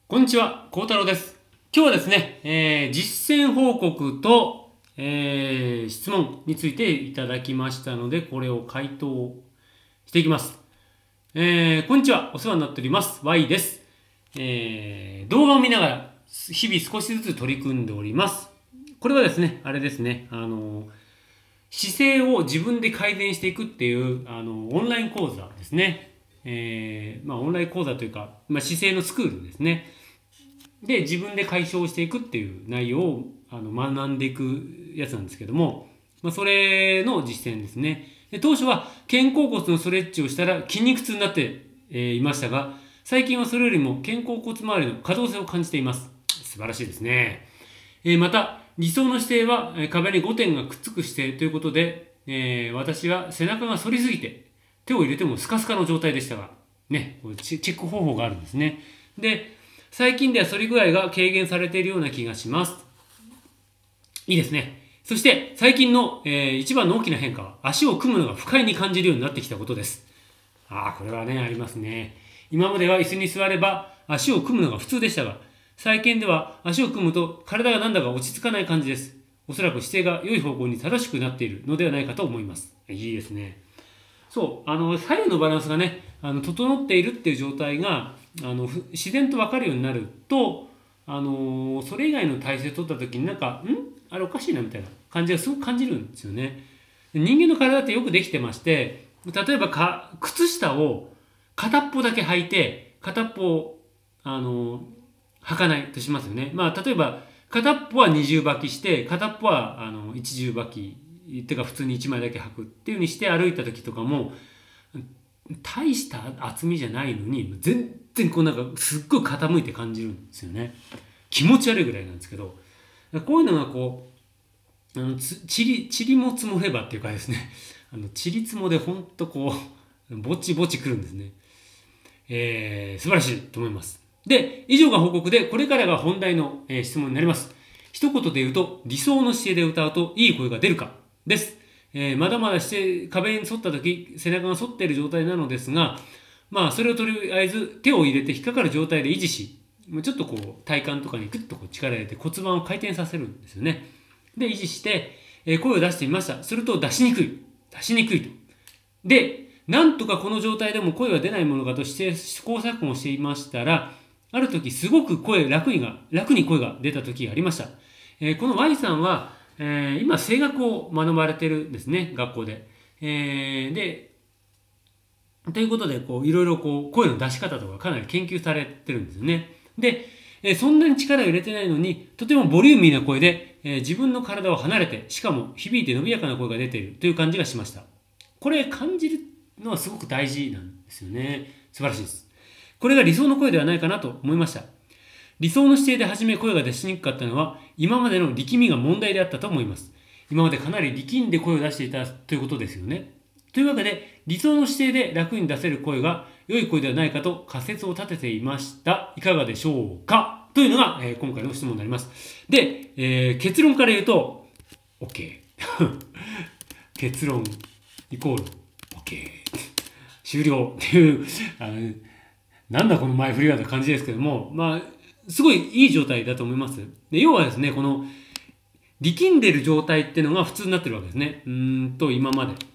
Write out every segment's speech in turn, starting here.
こんにちは、幸太郎です。今日はですね、実践報告と、質問についていただきましたので、これを回答していきます。こんにちは、お世話になっております。Y です。動画を見ながら、日々少しずつ取り組んでおります。これはですね、あれですね、姿勢を自分で改善していくっていう、オンライン講座ですね。オンライン講座というか、姿勢のスクールですね。で、自分で解消していくっていう内容を学んでいくやつなんですけども、それの実践ですね。で、当初は肩甲骨のストレッチをしたら筋肉痛になって、いましたが、最近はそれよりも肩甲骨周りの可動性を感じています。素晴らしいですね。また、理想の姿勢は壁に5点がくっつく姿勢ということで、私は背中が反りすぎて手を入れてもスカスカの状態でしたが、ね、これチェック方法があるんですね。で、最近では反り具合が軽減されているような気がします。いいですね。そして、最近の、一番の大きな変化は、足を組むのが不快に感じるようになってきたことです。これはね、ありますね。今までは椅子に座れば足を組むのが普通でしたが、最近では足を組むと体がなんだか落ち着かない感じです。おそらく姿勢が良い方向に正しくなっているのではないかと思います。いいですね。そう、左右のバランスがね、整っているっていう状態が、自然と分かるようになると、それ以外の体勢を取った時になんか、あれおかしいなみたいな感じがすごく感じるんですよね。人間の体ってよくできてまして、例えば靴下を片っぽだけ履いて、片っぽを、履かないとしますよね。例えば、片っぽは二重履きして、片っぽは、一重履き、ってか普通に一枚だけ履くっていう風にして歩いた時とかも、大した厚みじゃないのに、全然こうなんかすっごい傾いて感じるんですよね。気持ち悪いぐらいなんですけど、こういうのがこう、ちりも積もればっていうかですね、ちりつもでほんとこう、ぼちぼちくるんですね。素晴らしいと思います。で、以上が報告で、これからが本題の、質問になります。一言で言うと、理想の姿勢で歌うといい声が出るかです。まだまだ壁に沿った時、背中が反っている状態なのですが、それをとりあえず手を入れて引っかかる状態で維持し、ちょっとこう、体幹とかにグッとこう力入れて骨盤を回転させるんですよね。で、維持して、声を出してみました。すると出しにくいと。で、なんとかこの状態でも声が出ないものかとして試行錯誤していましたら、ある時すごく楽に声が出た時がありました。この Y さんは、今声楽を学ばれてるんですね、学校で。ということで、いろいろ声の出し方とかかなり研究されてるんですよね。で、そんなに力を入れてないのに、とてもボリューミーな声で、自分の体を離れて、しかも響いて伸びやかな声が出ているという感じがしました。これ感じるのはすごく大事なんですよね。素晴らしいです。これが理想の声ではないかなと思いました。理想の姿勢で初め声が出しにくかったのは、今までの力みが問題であったと思います。今までかなり力んで声を出していたということですよね。というわけで、理想の姿勢で楽に出せる声が良い声ではないかと仮説を立てていました。いかがでしょうかというのが、今回の質問になります。で、結論から言うと、OK。結論イコール OK。終了っていう、なんだこの前振りがな感じですけども、すごいいい状態だと思います。で、要はですね、この力んでる状態っていうのが普通になってるわけですね。今まで。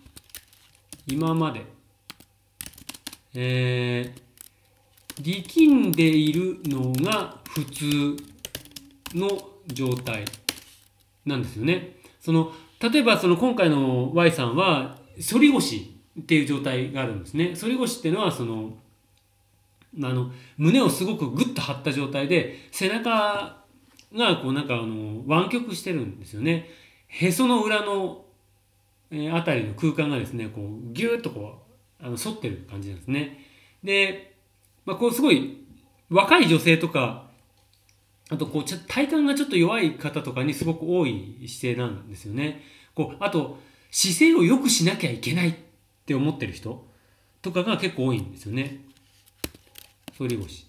力んでいるのが普通の状態なんですよね。例えば今回の Y さんは、反り腰っていう状態があるんですね。反り腰っていうのは、胸をすごくグッと張った状態で、背中が湾曲してるんですよね。へその裏の、あたりの空間がですね、ギューッと反ってる感じなんですね。で、すごい、若い女性とか、あと、体幹がちょっと弱い方とかにすごく多い姿勢なんですよね。あと、姿勢を良くしなきゃいけないって思ってる人とかが結構多いんですよね。反り腰。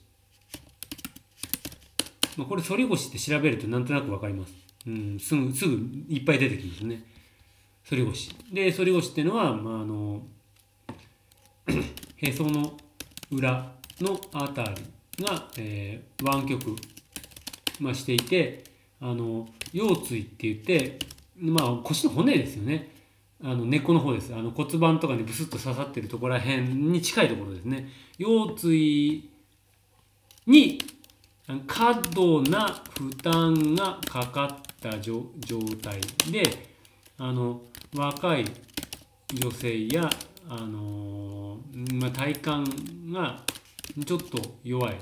これ反り腰って調べるとなんとなくわかります。すぐいっぱい出てきますね。反り腰。で、反り腰っていうのは、へその裏のあたりが、湾曲、していて、腰椎って言って、腰の骨ですよね。根っこの方です。骨盤とかにブスッと刺さってるところら辺に近いところですね。腰椎に過度な負担がかかった状態で、若い女性や、体幹がちょっと弱い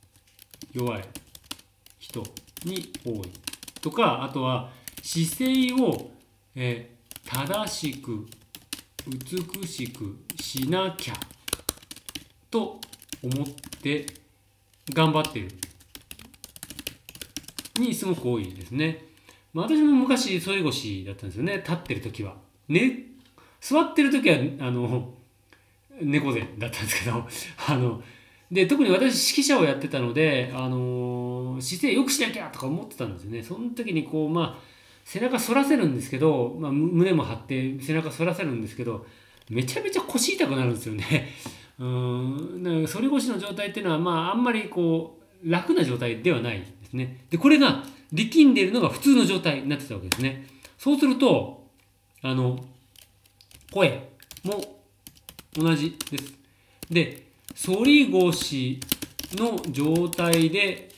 人に多いとか、あとは姿勢を、正しく美しくしなきゃと思って頑張ってるにすごく多いですね。私も昔反り腰だったんですよね。立ってる時は。座ってる時は猫背だったんですけど、で特に私指揮者をやってたので、姿勢良くしなきゃとか思ってたんですよね。その時に背中反らせるんですけど、胸も張って背中反らせるんですけど、めちゃめちゃ腰痛くなるんですよね。反り腰の状態っていうのは、あんまり楽な状態ではないですね。で、これが力んでいるのが普通の状態になってたわけですね。そうすると、声も同じです。で、反り腰の状態で、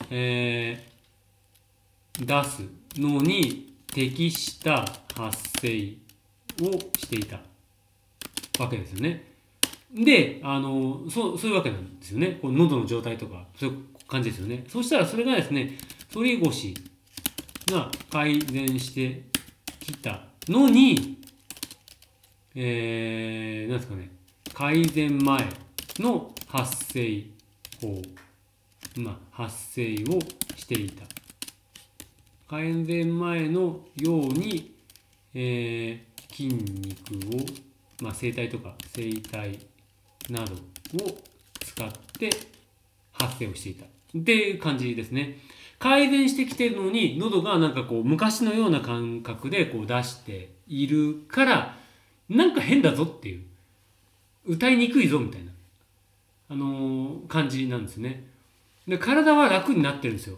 出すのに適した発声をしていたわけですよね。で、そういうわけなんですよね。喉の状態とか、そういう感じですよね。そしたらそれがですね、反り腰が改善してきたのに、なんですかね、改善前の発声法、発声をしていた。改善前のように、筋肉を、声帯とか声帯などを使って発声をしていたっていう感じですね。改善してきてるのに喉が昔のような感覚で出しているからなんか変だぞっていう歌いにくいぞみたいな、感じなんですね。で体は楽になってるんですよ。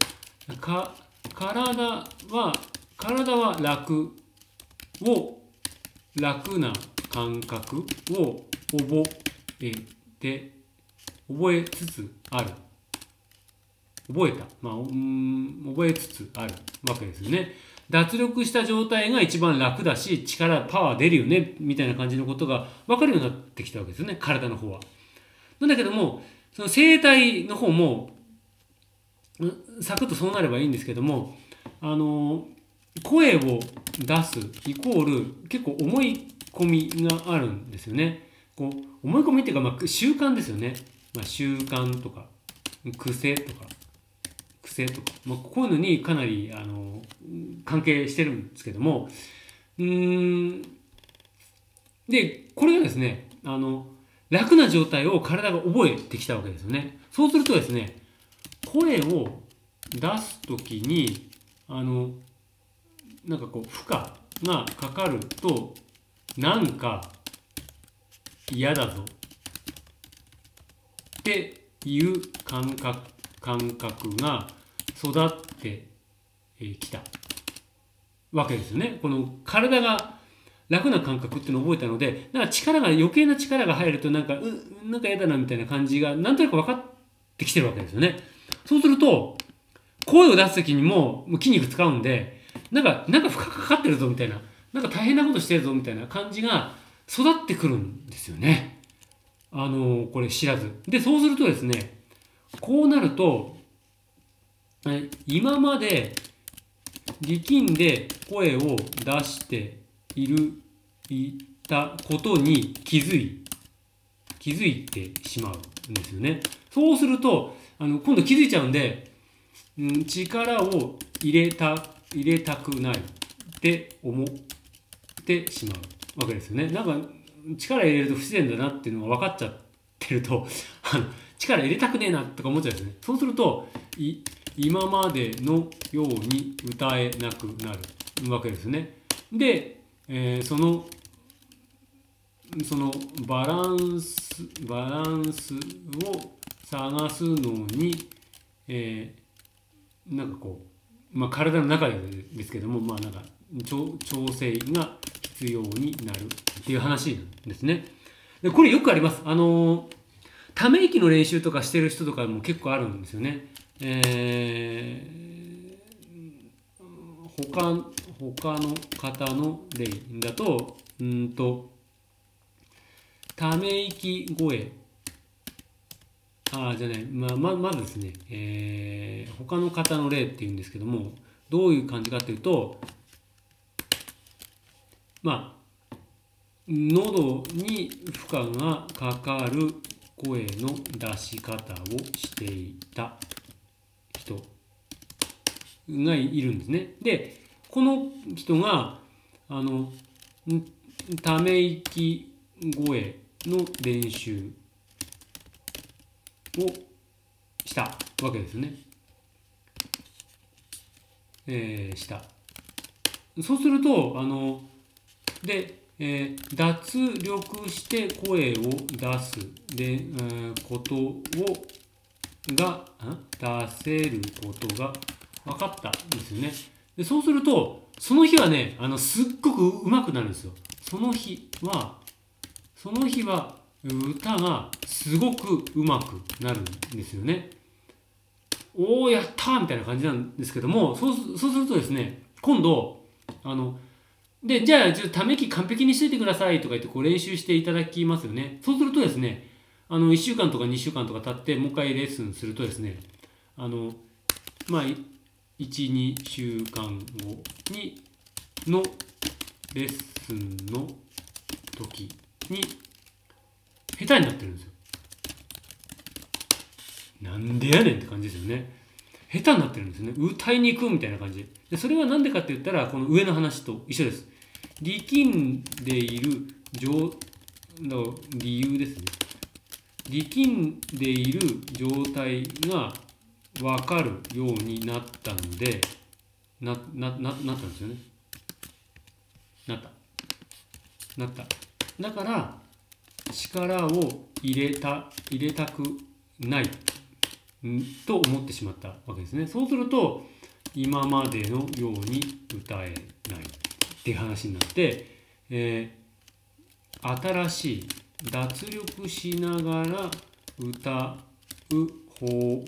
体は楽な感覚を覚えつつある。覚えつつあるわけですよね。脱力した状態が一番楽だし、パワー出るよね、みたいな感じのことが分かるようになってきたわけですよね、体の方は。なんだけども、その声帯の方も、サクッとそうなればいいんですけども、声を出すイコール結構思い込みがあるんですよね。思い込みっていうか、習慣ですよね。習慣とか癖とか、こういうのにかなり関係してるんですけども、でこれがですね、楽な状態を体が覚えてきたわけですよね。そうするとですね、声を出すときに負荷がかかるとなんか嫌だぞっていう感覚が育ってきたわけですよね。この体が楽な感覚っていうのを覚えたので、余計な力が入るとなんか嫌だなみたいな感じがなんとなく分かってきてるわけですよね。そうすると声を出すときにも筋肉使うんで、なんか負荷かかってるぞみたいな、大変なことしてるぞみたいな感じが育ってくるんですよね。これ知らず。で、そうするとですね、こうなると、今まで力んで声を出していたことに気づいてしまうんですよね。そうすると、今度気づいちゃうんで、力を入れたくないって思ってしまうわけですよね。力入れると不自然だなっていうのが分かっちゃってると力入れたくねえなとか思っちゃうんですね。そうすると今までのように歌えなくなるわけですね。で、そのバランスを探すのに、 なんかこう、まあ、体の中ですけども、まあ、なんか調整が必要になるっていう話なんですね。でこれよくあります。ため息の練習とかしてる人とかも結構あるんですよね。他の方の例だと、ため息声、じゃない、まずですね、他の方の例っていうんですけども、どういう感じかというと、まあ、喉に負荷がかかる声の出し方をしていた人がいるんですね。で、この人が、ため息声の練習をしたわけですよね。した。そうすると、脱力して声を出すことが出せることが分かったんですよね。でそうすると、その日はね、すっごく上手くなるんですよ。その日は歌がすごく上手くなるんですよね。おー、やったーみたいな感じなんですけども、そうするとですね、今度、じゃあ、ため息完璧にしといてくださいとか言ってこう練習していただきますよね。そうするとですね、1週間とか2週間とか経って、もう一回レッスンするとですね、まあ、1、2週間後のレッスンの時に、下手になってるんですよ。なんでやねんって感じですよね。下手になってるんですね。歌いに行くみたいな感じで。それは何でかって言ったら、この上の話と一緒です。力んでいる理由ですね。力んでいる状態が分かるようになったので、なったんですよね。なった。だから、力を入れたくないと思ってしまったわけですね。そうすると、今までのように歌えないっていう話になって、新しい脱力しながら歌う方法を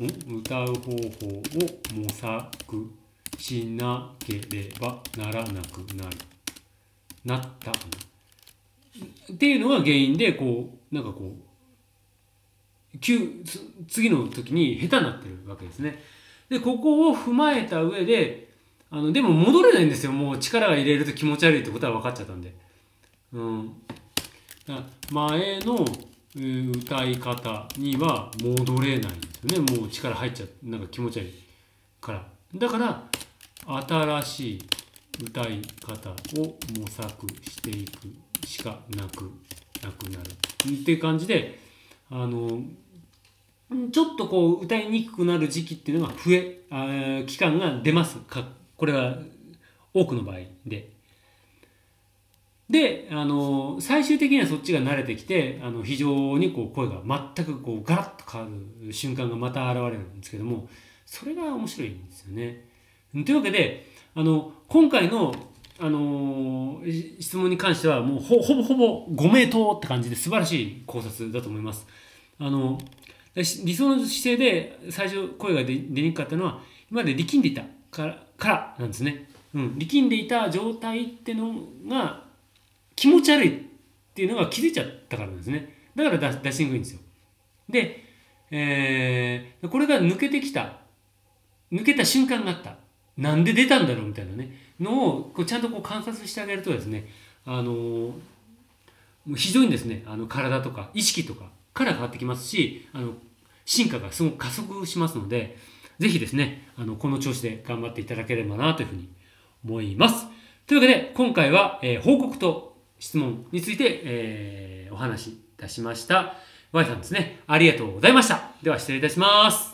模索しなければならなくなったっていうのが原因で、こうなんかこう次の時に下手になってるわけですね。でここを踏まえた上ででも戻れないんですよ。もう力が入れると気持ち悪いってことは分かっちゃったんで。前の歌い方には戻れないんですよね。もう力入っちゃう。なんか気持ち悪いから。だから、新しい歌い方を模索していくしかなくなる。っていう感じで、ちょっとこう歌いにくくなる時期っていうのが期間が出ます。これは多くの場合で。で、最終的にはそっちが慣れてきて、非常にこう声が全くこうガラッと変わる瞬間がまた現れるんですけども、それが面白いんですよね。というわけで、今回の、質問に関しては、もうほぼご名答って感じで素晴らしい考察だと思います。理想の姿勢で最初声が出にくかったのは、今まで力んでいたからなんですね。力んでいた状態っていうのが気持ち悪いっていうのが気づいちゃったからなんですね。だから出しにくいんですよ。で、これが抜けた瞬間があった。なんで出たんだろうみたいなね、のをこうちゃんとこう観察してあげるとですね、もう非常にですね、体とか意識とかから変わってきますし、進化がすごく加速しますので、ぜひですね、この調子で頑張っていただければなというふうに思います。というわけで、今回は、報告と質問について、お話しいたしました。Y さんですね、ありがとうございました。では失礼いたします。